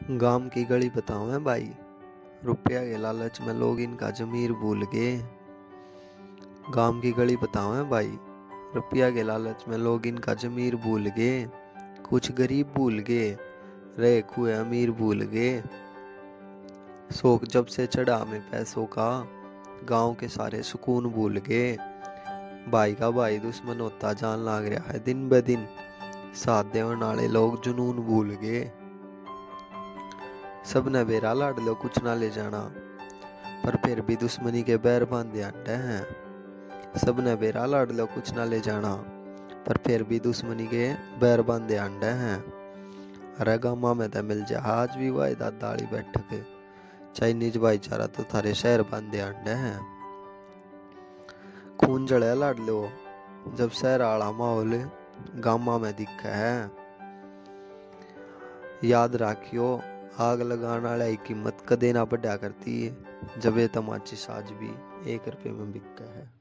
गांव की गली बताऊं है भाई। रुपया के लालच में लोग इनका जमीर भूल गए। गांव की गली बताऊं है भाई। रुपया के लालच में लोग इनका जमीर भूल गए। कुछ गरीब भूल गए, रहे हुए अमीर भूल गए। शौक जब से चढ़ा हमें पैसों का, गांव के सारे सुकून भूल गए। भाई का भाई दुश्मन होता जान लाग रहा है दिन ब दिन। साथ देवन वाले लोग जुनून भूल गए। सब ने बेरा लाड लो कुछ ना ले जाना, पर फिर भी दुश्मनी के बैर बांधे अंडे हैं। सब ने बेरा लाड लो कुछ ना ले जाना, पर फिर भी दुश्मनी के बैर बांधे अंडे हैं। अरे गामा में तो मिल जा आज भी भाई दादाली बैठक, चाइनीज भाईचारा तो थारे शहर बांधे अंडे हैं। खून जड़े लाड लो जब शहर आड़ा माहौल गामा में दिखा है। याद राखियो आग लगाने वाले की कीमत कदे ना बढ़ा करती है, जब ये तमाची साज भी 1 रुपये में बिका है।